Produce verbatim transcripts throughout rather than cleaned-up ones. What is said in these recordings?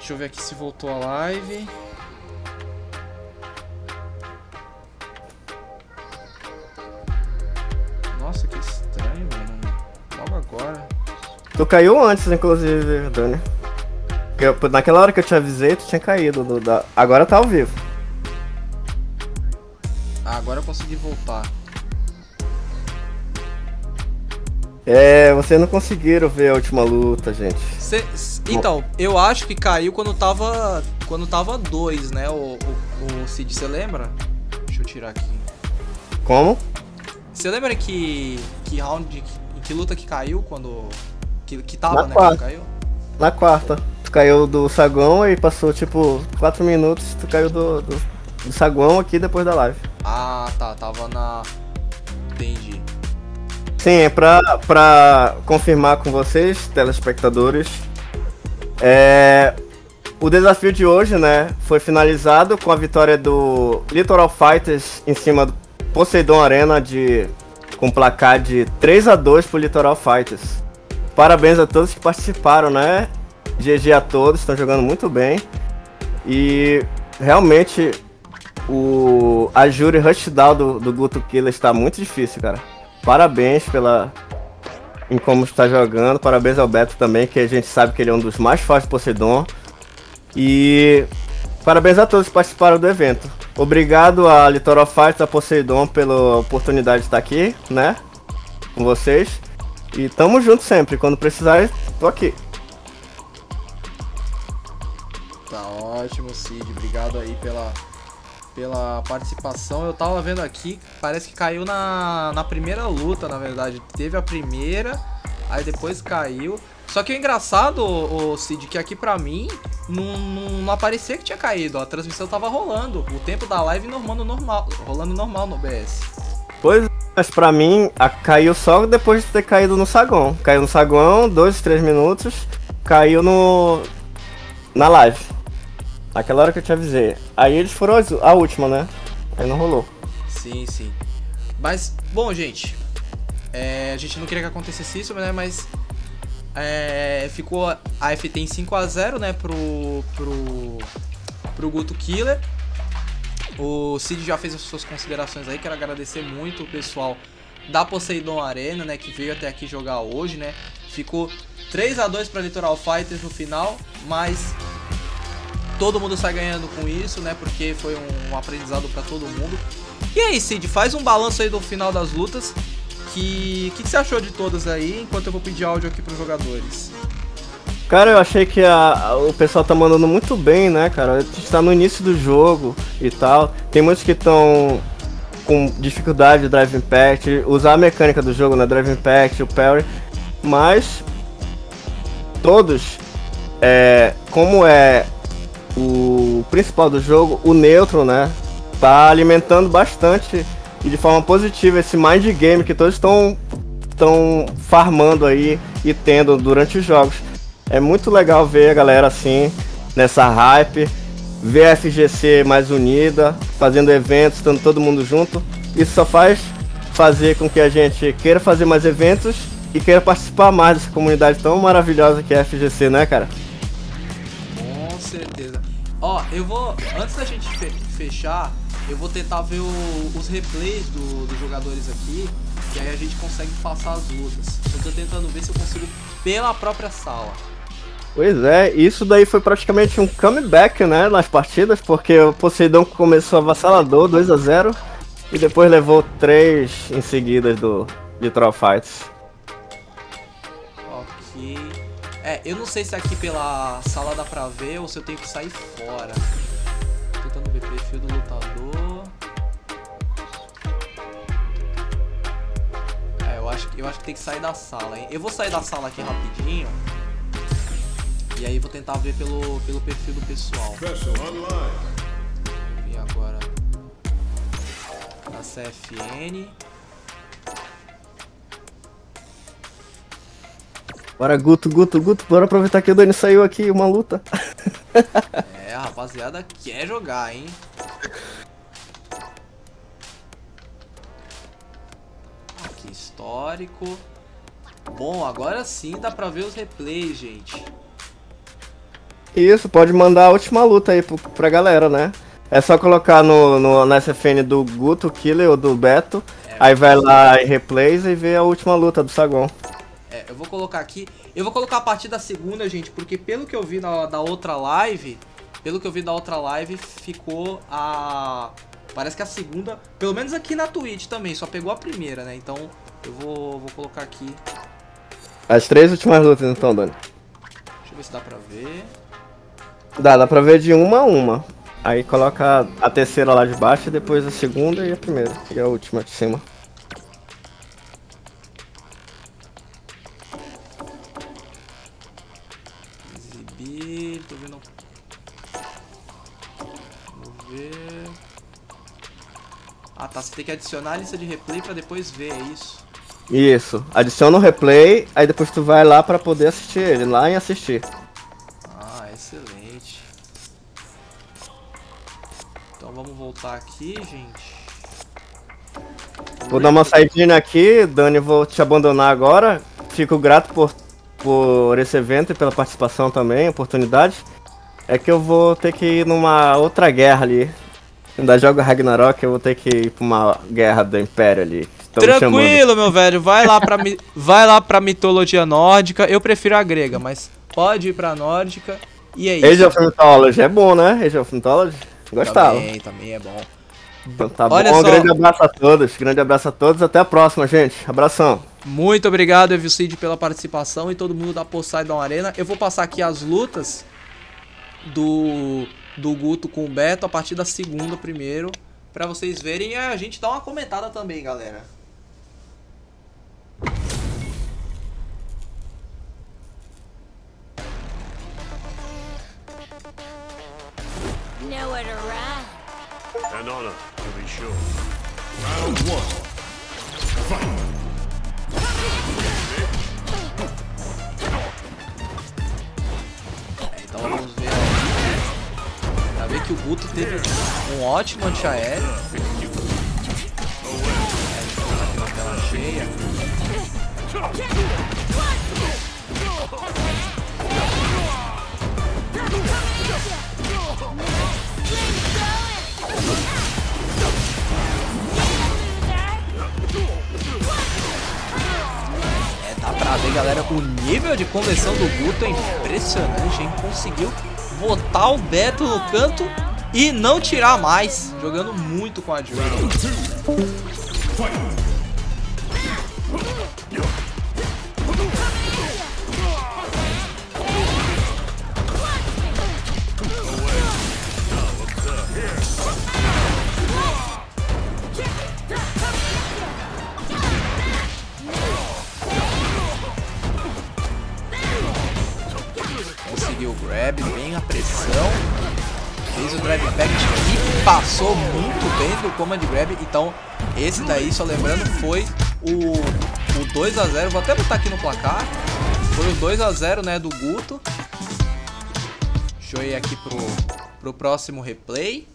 Deixa eu ver aqui se voltou a live. Nossa, que estranho, mano. Logo agora. Tu caiu antes, inclusive, Dani. Porque eu- naquela hora que eu te avisei, tu tinha caído. Do, da... Agora tá ao vivo. Ah, agora eu consegui voltar. É, vocês não conseguiram ver a última luta, gente. Cê, então, eu acho que caiu quando tava. Quando tava dois, né? O, o, o Cid, você lembra? Deixa eu tirar aqui. Como? Você lembra que. Que round. Que, que luta que caiu quando. Que, que tava, Na né? quarta. Quando caiu? Na quarta. Tu caiu do saguão e passou tipo quatro minutos, tu caiu do, do, do saguão aqui depois da live. Ah, tá. Tava na. Entendi. Sim, é pra, pra confirmar com vocês, telespectadores. É, o desafio de hoje, né, foi finalizado com a vitória do Litoral Fighters em cima do Poseidon Arena de, com placar de três a dois pro Litoral Fighters. Parabéns a todos que participaram, né? G G a todos, estão jogando muito bem. E realmente o, a Jury Rushdown do, do Guto Killer está muito difícil, cara. Parabéns pela em como está jogando. Parabéns ao Beto também, que a gente sabe que ele é um dos mais fortes do Poseidon. E parabéns a todos que participaram do evento. Obrigado a Litoral Fighters, a Poseidon pela oportunidade de estar aqui, né? Com vocês. E tamo junto sempre. Quando precisar, tô aqui. Tá ótimo, Cid. Obrigado aí pela, pela participação. Eu tava vendo aqui, parece que caiu na, na primeira luta, na verdade. Teve a primeira, aí depois caiu. Só que o engraçado, o Cid, que aqui pra mim não, não, não aparecia que tinha caído. Ó, a transmissão tava rolando. O tempo da live normando normal, rolando normal no O B S. Pois, mas pra mim, a, caiu só depois de ter caído no saguão. Caiu no saguão, dois, três minutos. Caiu no... na live. Aquela hora que eu te avisei. Aí eles foram as- a última, né? Aí não rolou. Sim, sim. Mas, bom, gente. é, a gente não queria que acontecesse isso, né? Mas é, ficou a F T em cinco a zero, né? Pro, pro, pro Guto Killer. O Cid já fez as suas considerações aí. Quero agradecer muito o pessoal da Poseidon Arena, né? Que veio até aqui jogar hoje, né? Ficou três a dois para Litoral Fighters no final, mas todo mundo sai ganhando com isso, né? Porque foi um, um aprendizado para todo mundo. E aí, Cid, faz um balanço aí do final das lutas. Que que, que você achou de todas aí? Enquanto eu vou pedir áudio aqui pros jogadores. Cara, eu achei que a, a- o pessoal tá mandando muito bem, né, cara? A gente tá no início do jogo e tal. Tem muitos que estão com dificuldade de Drive Impact, usar a mecânica do jogo, né? Drive Impact, o Parry. Mas todos, é, como é o principal do jogo, o neutro, né? Tá alimentando bastante e de forma positiva esse mind game que todos estão estão farmando aí e tendo durante os jogos. É muito legal ver a galera assim, nessa hype, ver a F G C mais unida, fazendo eventos, estando todo mundo junto. Isso só faz fazer com que a gente queira fazer mais eventos e queira participar mais dessa comunidade tão maravilhosa que é a F G C, né, cara? Com certeza. Ó, eu vou. Antes da gente fe- fechar, eu vou tentar ver o- os replays do- dos jogadores aqui. E aí a gente consegue passar as lutas. Eu tô tentando ver se eu consigo pela própria sala. Pois é, isso daí foi praticamente um comeback, né, nas partidas, porque o Poseidon começou avassalador, dois a zero, e depois levou três em seguida do Litoral Fighters. Ok. É, eu não sei se aqui pela sala dá pra ver ou se eu tenho que sair fora. Tô tentando ver perfil do lutador. É, eu acho, que- eu acho que tem que sair da sala, hein? Eu vou sair da sala aqui rapidinho. E aí vou tentar ver pelo, pelo perfil do pessoal. E agora a C F N. Bora, Guto, Guto, Guto, bora aproveitar que o Dani saiu aqui, uma luta. É, a rapaziada quer jogar, hein? Aqui, histórico. Bom, agora sim dá pra ver os replays, gente. Isso, pode mandar a última luta aí pro, pra galera, né? É só colocar no, no, na S F N do Guto, Killer ou do Beto. É, aí vai lá em replays e vê a última luta do Sagon. É, eu vou colocar aqui. Eu vou colocar a partir da segunda, gente, porque pelo que eu vi na, da outra live, pelo que eu vi da outra live, ficou a... Parece que a segunda, pelo menos aqui na Twitch também, só pegou a primeira, né? Então eu vou, vou colocar aqui. As três últimas lutas então, Dani. Deixa eu ver se dá pra ver. Dá, dá pra ver de uma a uma. Aí coloca a terceira lá de baixo, depois a segunda e a primeira. E a última de cima. Exibir, tô vendo... Vamos ver... Ah tá, você tem que adicionar a lista de replay pra depois ver, é isso? Isso, adiciona o replay, aí depois tu vai lá pra poder assistir ele, lá em assistir. Ah, excelente. Então vamos voltar aqui, gente. Vou dar uma saidinha aqui, Dani, vou te abandonar agora. Fico grato por, por esse evento e pela participação também, oportunidade. É que eu vou ter que ir numa outra guerra ali. Ainda jogo Ragnarok, eu vou ter que ir pra uma guerra do Império ali. Tranquilo, meu velho, vai lá, pra, vai lá pra mitologia nórdica. Eu prefiro a grega, mas pode ir pra nórdica. E é isso. Age of Mythology é bom, né? Age of Mythology? Gostava. Também, também é bom. Então tá Olha bom, um só. grande abraço a todos. Grande abraço a todos, até a próxima, gente. Abração. Muito obrigado, Evilcid, pela participação e todo mundo da Poseidon Arena. Eu vou passar aqui as lutas do, do Guto com o Beto a partir da segunda primeiro, pra vocês verem e a gente dá uma comentada também, galera. Nowhere to run. An honor, to be sure. Round one. Fight. É, então vamos ver. Pra ver que o Guto teve um ótimo antiaéreo. É, na tela cheia. É, dá pra ver, galera, o nível de conversão do Guto é impressionante, hein? Conseguiu botar o Beto no canto e não tirar mais, jogando muito com a Jury. Conseguiu o grab, bem a pressão. Fez o grab pact e passou muito bem do command grab. Então esse daí, só lembrando, foi o, o dois a zero. Vou até botar aqui no placar. Foi o dois a zero, né, do Guto. Deixa eu ir aqui pro, pro próximo replay.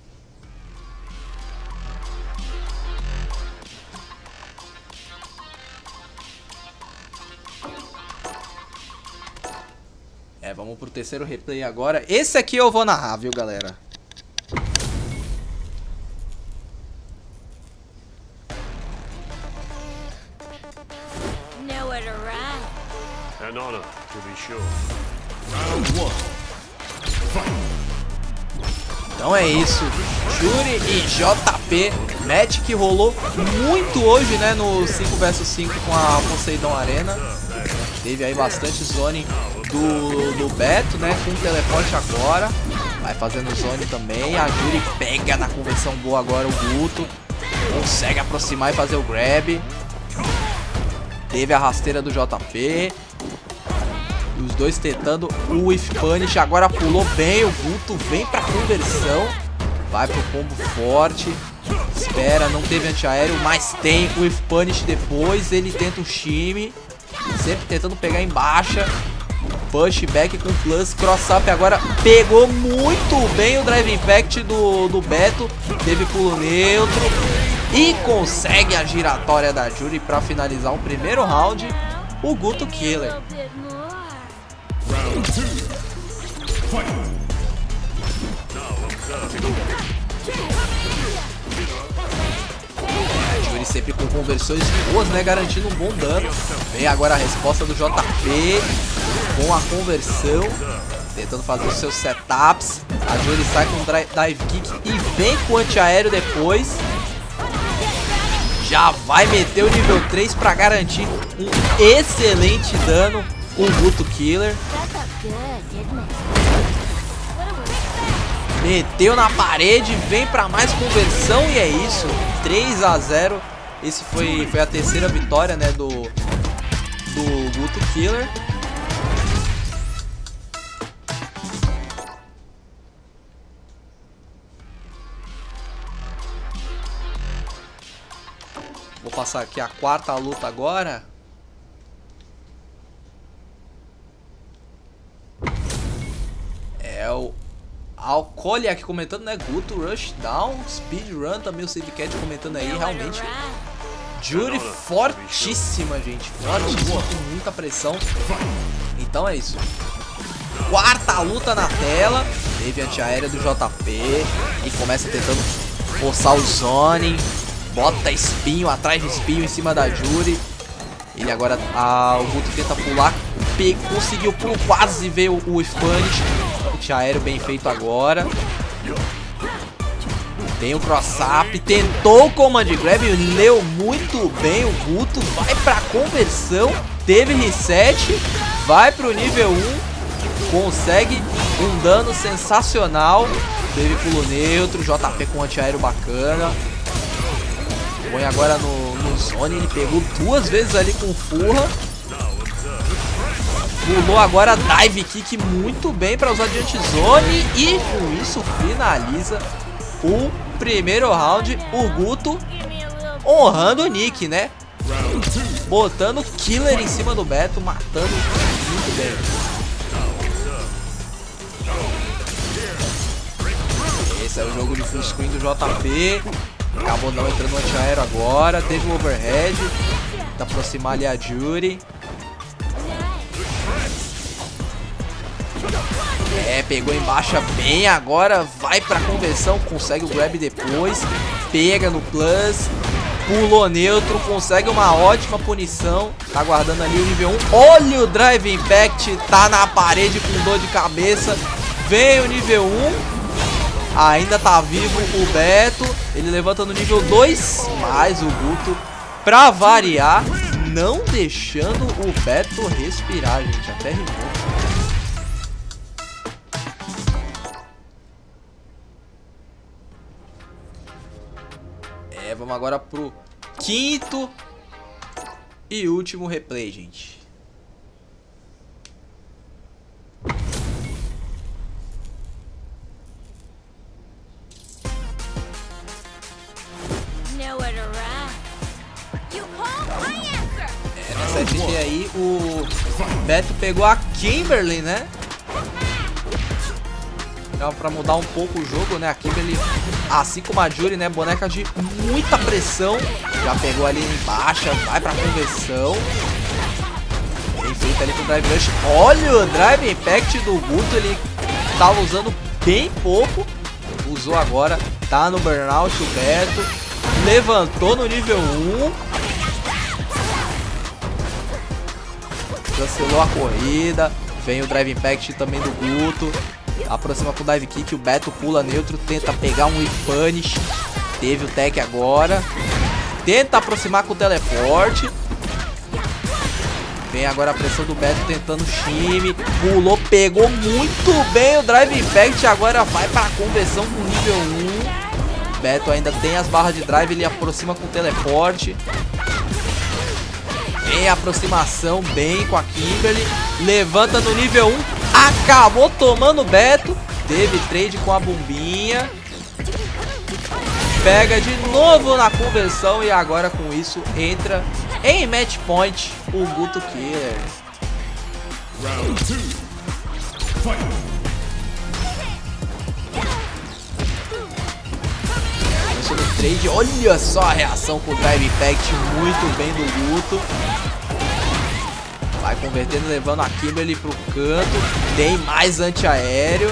É, vamos pro terceiro replay agora. Esse aqui eu vou narrar, viu, galera? Nowhere to run. An honor, to be sure. Round one. Então é isso. Jury e J P. Match que rolou muito hoje, né? No cinco versus cinco com a Poseidon Arena. Teve aí bastante zone do, do Beto, né? Com teleporte agora. Vai fazendo zone também. A Jury pega na conversão boa agora o Guto. Consegue aproximar e fazer o grab. Teve a rasteira do J P. Os dois tentando o Whiff Punish. Agora pulou bem. O Guto vem pra conversão. Vai pro combo forte. Espera, não teve antiaéreo, mas tem o Whiff Punish depois. Ele tenta o shime. Sempre tentando pegar em baixa. Push back com plus. Cross up agora pegou muito bem o Drive Impact do, do Beto. Teve pulo neutro. E consegue a giratória da Jury pra finalizar o primeiro round. O Guto Killer. A bit more. Round two. Yuri sempre com conversões boas, né? Garantindo um bom dano. Vem agora a resposta do J P com a conversão. Tentando fazer os seus setups. A Yuri sai com dive kick e vem com o antiaéreo depois. Já vai meter o nível três para garantir um excelente dano. O Guto Killer. Meteu na parede, vem para mais conversão e é isso. três a zero. Esse foi, foi a terceira vitória, né, do, do Guto Killer. Vou passar aqui a quarta luta agora. É o Alcooli aqui comentando, né? Guto, Rushdown, Speedrun também, o Savecat comentando aí, realmente. Yuri fortíssima, gente. Fortíssima, com muita pressão. Então é isso. Quarta luta na tela. Teve antiaérea do J P. E começa tentando forçar o zoning. Bota espinho, atrás de espinho em cima da Yuri. Ele agora, ah, o Guto tenta pular. Pe conseguiu pulo, quase veio o, o Spanish. Antiaéreo bem feito agora. Tem o cross-up, tentou o command grab, leu muito bem o Guto, vai pra conversão, teve reset, vai pro nível um, consegue um dano sensacional, teve pulo neutro, J P com antiaéreo bacana. Põe agora no, no zone, ele pegou duas vezes ali com furra. Pulou agora dive kick muito bem para usar de anti-zone e com isso finaliza o primeiro round. O Guto honrando o Nick, né? Botando killer em cima do Beto, matando muito bem. Esse é o jogo de full screen do J P. Acabou não entrando no antiaéreo agora. Teve o overhead. Tenta aproximar ali a Yuri. É, pegou em baixa bem agora, vai pra conversão, consegue o grab depois, pega no plus, pulou neutro, consegue uma ótima punição, tá guardando ali o nível um, olha o Drive Impact, tá na parede com dor de cabeça, vem o nível um, ainda tá vivo o Beto, ele levanta no nível dois, mas o Guto, pra variar, não deixando o Beto respirar, gente, até rimou. É, vamos agora pro quinto e último replay, gente. É, nessa G T aí, o Beto pegou a Kimberly, né? Pra mudar um pouco o jogo, né? A Kimberly, assim como a Yuri, né? Boneca de muita pressão. Já pegou ali em baixa, vai pra conversão. Bem feito ali com o Drive Rush. Olha o Drive Impact do Guto, ele tava usando bem pouco. Usou agora, tá no Burnout o Beto. Levantou no nível um. Cancelou a corrida. Vem o Drive Impact também do Guto. Aproxima com o dive kick, o Beto pula neutro, tenta pegar um punish. Teve o tech agora. Tenta aproximar com o teleporte. Vem agora a pressão do Beto tentando shime. Pulou, pegou muito bem o Drive Impact. Agora vai para a conversão com nível um. Beto ainda tem as barras de drive, ele aproxima com o teleporte. Vem a aproximação bem com a Kimberly. Levanta no nível um. Acabou tomando o Beto. Teve trade com a bombinha. Pega de novo na conversão. E agora com isso entra em match point o Guto Killer. Round two. Fight. No trade, olha só a reação com o Drive Impact. Muito bem do Guto. Vai convertendo, levando a Kimberly pro canto. Tem mais antiaéreo.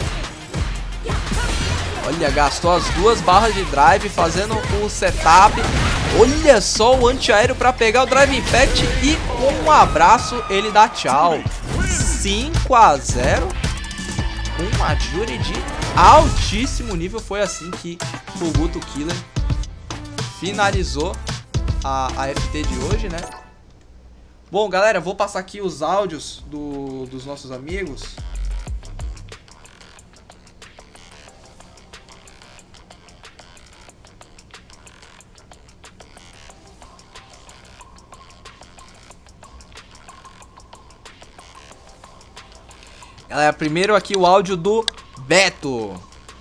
Olha, gastou as duas barras de drive, fazendo o setup. Olha só o antiaéreo para pegar o Drive Impact. E com um abraço ele dá tchau. cinco a zero. Uma jury de altíssimo nível. Foi assim que o Guto Killer finalizou a, a F T de hoje, né? Bom, galera, vou passar aqui os áudios do, dos nossos amigos. Galera, primeiro aqui o áudio do Beto.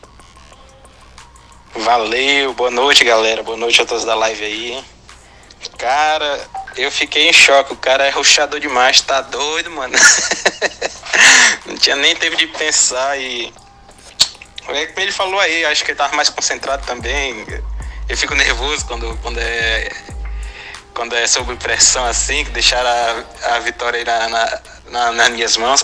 Valeu, boa noite, galera. Boa noite a todos da live aí, hein? Cara, eu fiquei em choque. O cara é rushador demais, tá doido, mano. Não tinha nem tempo de pensar e... É como ele falou aí, acho que ele tava mais concentrado também. Eu fico nervoso quando, quando é... Quando é sob pressão assim, que deixaram a, a vitória aí na, na, na, nas minhas mãos.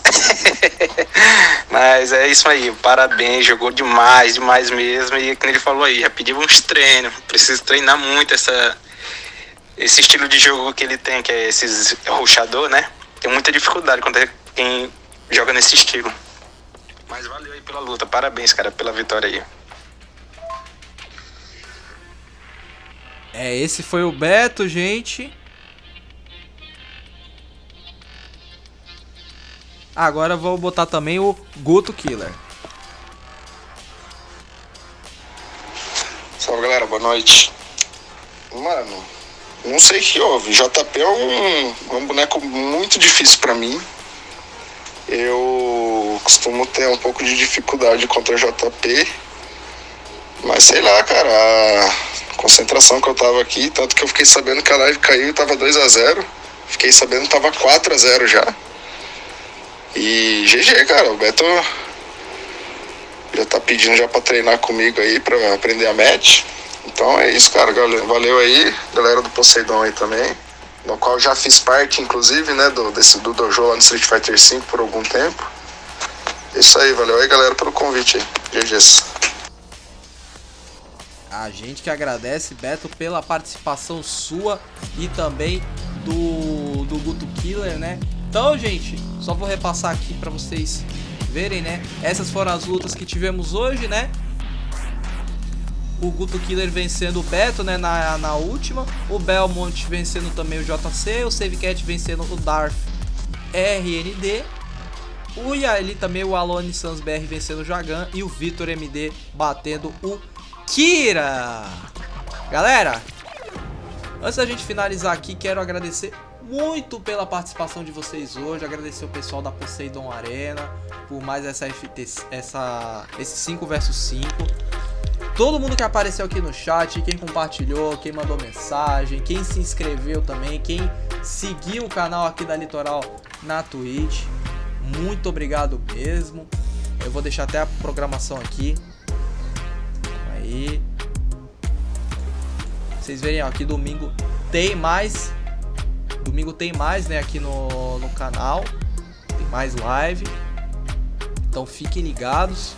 Mas é isso aí, parabéns, jogou demais, demais mesmo. E como ele falou aí, já pediu uns treinos. Preciso treinar muito essa, esse estilo de jogo que ele tem, que é esses rushador, né? Tem muita dificuldade quando é quem joga nesse estilo. Mas valeu aí pela luta, parabéns, cara, pela vitória aí. É, esse foi o Beto, gente. Agora eu vou botar também o Guto Killer. Salve, galera, boa noite. Mano, não sei o que houve. J P é um, um boneco muito difícil pra mim. Eu costumo ter um pouco de dificuldade contra J P. Mas sei lá, cara, a concentração que eu tava aqui, tanto que eu fiquei sabendo que a live caiu e tava dois a zero. Fiquei sabendo que tava quatro a zero já. E G G, cara, o Beto já tá pedindo já pra treinar comigo aí, pra aprender a match. Então é isso, cara, valeu aí, galera do Poseidon aí também, no qual já fiz parte, inclusive, né, do, desse, do dojo lá no Street Fighter cinco por algum tempo. Isso aí, valeu aí, galera, pelo convite aí. G Gs. A gente que agradece, Beto, pela participação sua e também do, do Guto Killer, né? Então, gente, só vou repassar aqui pra vocês verem, né? Essas foram as lutas que tivemos hoje, né? O Guto Killer vencendo o Beto, né? Na, na última. O Belmont vencendo também o J C. O Savecat vencendo o Darth R N D. O Yaeli também, o Alone Sans B R vencendo o Jagan. E o Vitor M D batendo o Kira. Galera, antes da gente finalizar aqui, quero agradecer muito pela participação de vocês hoje. Agradecer o pessoal da Poseidon Arena por mais essa, F T, essa esse cinco versus cinco. Todo mundo que apareceu aqui no chat, quem compartilhou, quem mandou mensagem, quem se inscreveu também, quem seguiu o canal aqui da Litoral na Twitch, muito obrigado mesmo. Eu vou deixar até a programação aqui. Aí vocês verem, ó, aqui domingo tem mais. Domingo tem mais, né, aqui no, no canal. Tem mais live. Então fiquem ligados.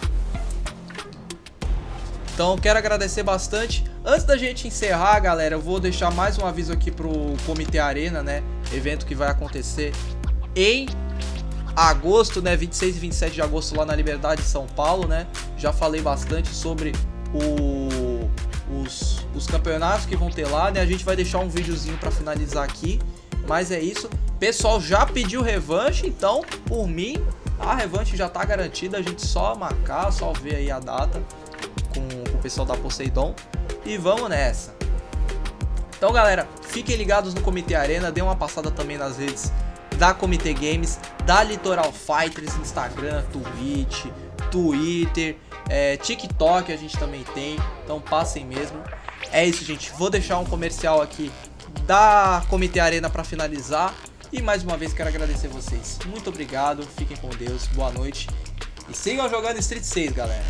Então quero agradecer bastante. Antes da gente encerrar, galera, eu vou deixar mais um aviso aqui pro Comitê Arena, né? Evento que vai acontecer em agosto, né? vinte e seis e vinte e sete de agosto lá na Liberdade, São Paulo, né? Já falei bastante sobre o, os, os campeonatos que vão ter lá, né? A gente vai deixar um videozinho pra finalizar aqui. Mas é isso. Pessoal já pediu revanche, então, por mim, a revanche já tá garantida. A gente só marcar, só ver aí a data com, com o pessoal da Poseidon. E vamos nessa. Então, galera, fiquem ligados no Comitê Arena. Dê uma passada também nas redes da Comitê Games, da Litoral Fighters, Instagram, Twitch, Twitter, é, TikTok a gente também tem. Então passem mesmo. É isso, gente. Vou deixar um comercial aqui da Comitê Arena para finalizar. E mais uma vez quero agradecer vocês. Muito obrigado, fiquem com Deus, boa noite. E sigam jogando Street seis, galera.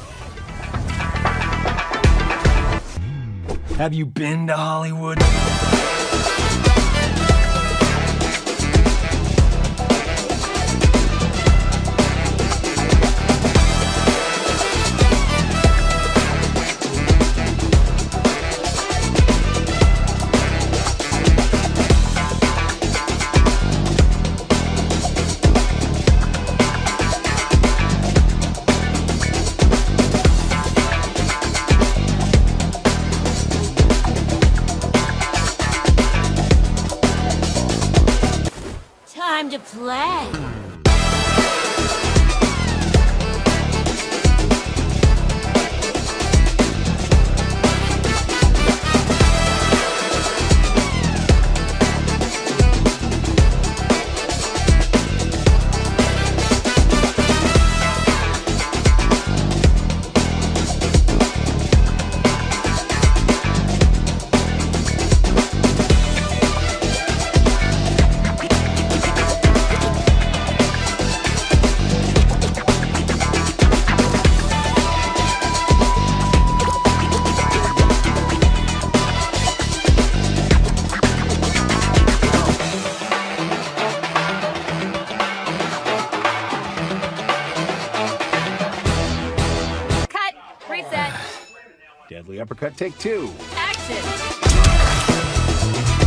Have you been to Hollywood? time to play. Deadly uppercut, take two. Action!